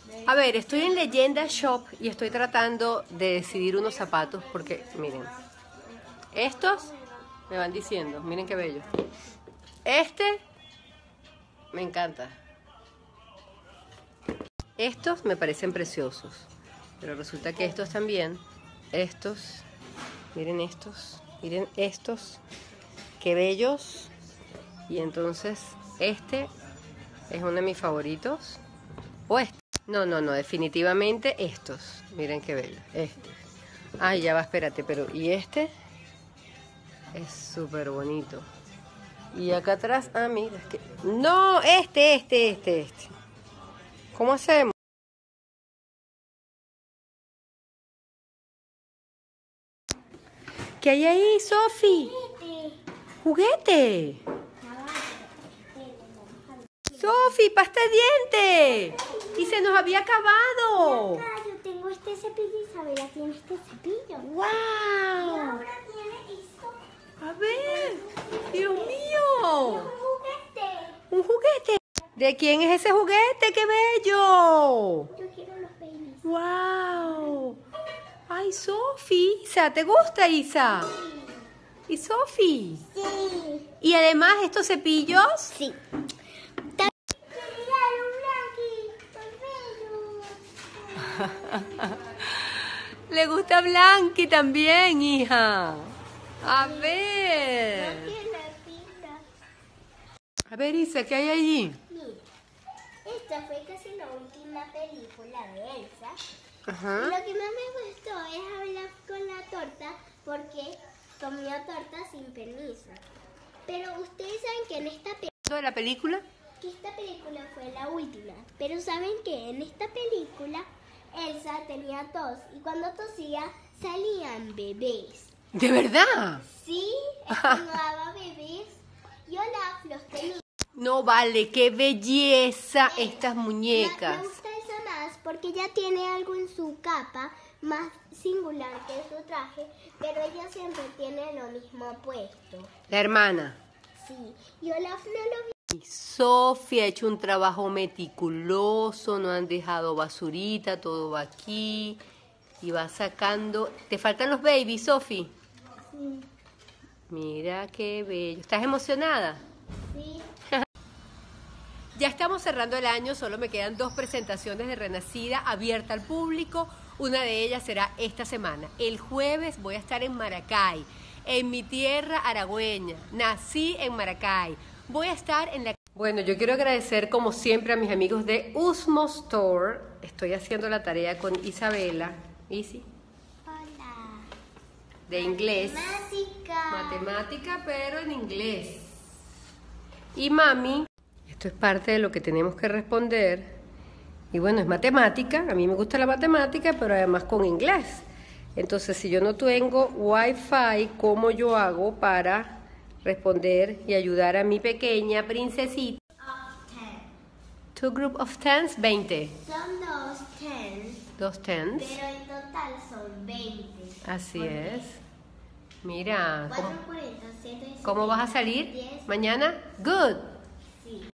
A ver, estoy en Leyenda Shop y estoy tratando de decidir unos zapatos porque, miren, estos me van diciendo, miren qué bello. Este me encanta. Estos me parecen preciosos, pero resulta que estos también, miren estos, qué bellos. Y entonces este es uno de mis favoritos. O este. No, definitivamente estos. Miren qué bello. Este. Ay, ya va, espérate, pero ¿y este? Es súper bonito. Y acá atrás, mira, es que... No, este. ¿Cómo hacemos? ¿Qué hay ahí, Sofi? ¿Juguete? Sofi, pasta de diente. Y se nos había acabado. Yo tengo este cepillo, Isabela tiene este cepillo. ¡Wow! Y ahora tiene esto. A ver, Dios mío. Un juguete. Un juguete. ¿De quién es ese juguete? ¡Qué bello! Yo quiero los babies. ¡Wow! Ay, Sofi. Isa, ¿te gusta, Isa? Sí. ¿Y Sofi? Sí. ¿Y además estos cepillos? Sí. Le gusta Blanqui también, hija. A ver. A ver, Isa, ¿qué hay allí? Mira, esta fue casi la última película de Elsa. Ajá. Y lo que más me gustó es hablar con la torta porque comió torta sin permiso. Pero ustedes saben que en esta ¿De la película? que esta película fue la última. Pero saben que en esta película Elsa tenía tos y cuando tosía salían bebés. ¿De verdad? Sí, estornudaba bebés y Olaf los tenía. No vale, qué belleza estas Me muñecas. gusta esa más porque ella tiene algo en su capa más singular que en su traje, pero ella siempre tiene lo mismo puesto. La hermana. Sí, y Olaf no lo vio. Y Sofía ha hecho un trabajo meticuloso, no han dejado basurita, todo va aquí. Y va sacando... ¿Te faltan los babies, Sofi? Sí. Mira qué bello. ¿Estás emocionada? Sí. Ya estamos cerrando el año, solo me quedan 2 presentaciones de Renacida abierta al público. Una de ellas será esta semana. El jueves voy a estar en Maracay, en mi tierra aragüeña. Nací en Maracay. Voy a estar en la... Bueno, yo quiero agradecer como siempre a mis amigos de Usmo Store. Estoy haciendo la tarea con Isabela. Isi. Hola. De inglés. Matemática. Pero en inglés. Y mami, esto es parte de lo que tenemos que responder. Y bueno, es matemática. A mí me gusta la matemática, pero además con inglés. Entonces, si yo no tengo Wi-Fi, ¿cómo yo hago para responder y ayudar a mi pequeña princesita? Of 10. 2 group of tens, 20. Son 2 tens, 2 tens. pero en total son 20. Así Porque es. Mira, 4, 40, 7, ¿cómo vas a salir 10. mañana? Good. Sí.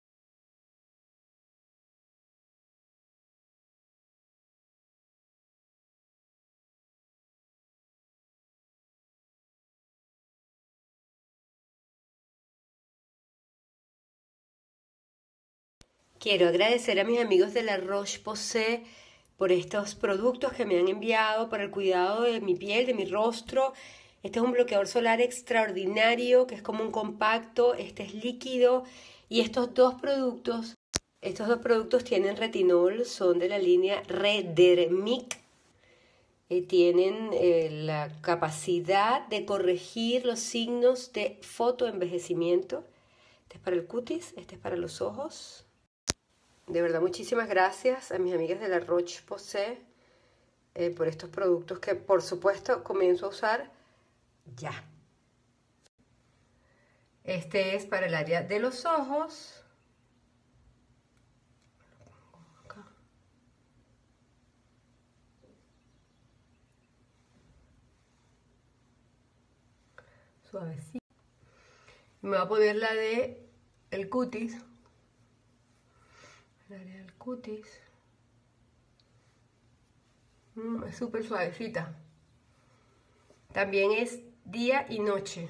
Quiero agradecer a mis amigos de La Roche-Posay por estos productos que me han enviado para el cuidado de mi piel, de mi rostro. Este es un bloqueador solar extraordinario, que es como un compacto, este es líquido. Y estos dos productos tienen retinol, son de la línea Redermic. Tienen la capacidad de corregir los signos de fotoenvejecimiento. Este es para el cutis, este es para los ojos. De verdad, muchísimas gracias a mis amigas de La Roche-Posay por estos productos que, por supuesto, comienzo a usar ya. Este es para el área de los ojos. Acá. Suavecito. Me voy a poner la de el cutis. El área del cutis. Es súper suavecita. También es día y noche.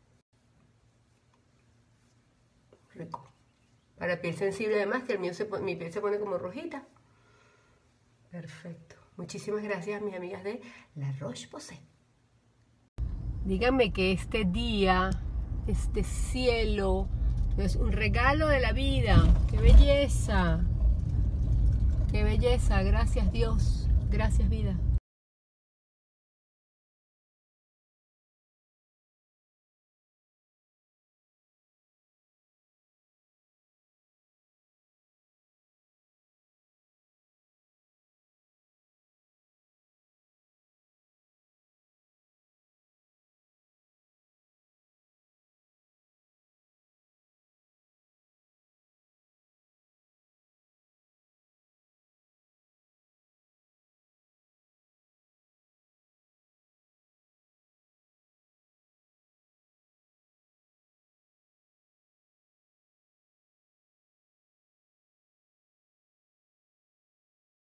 Rico. Para piel sensible además, que mi piel se pone como rojita. Perfecto. Muchísimas gracias a mis amigas de La Roche-Posay. Díganme que este día, este cielo, es un regalo de la vida. ¡Qué belleza! ¡Qué belleza! Gracias Dios. Gracias vida.